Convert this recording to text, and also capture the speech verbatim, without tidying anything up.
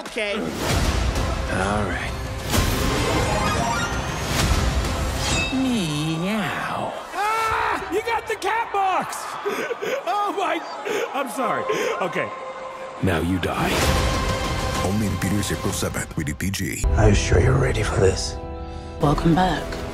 okay? All right. Meow. Ah! You got the cat box! Oh my... I'm sorry. Okay. Now you die. Only in theaters April seventh, rated P G. Are you sure you're ready for this? Welcome back.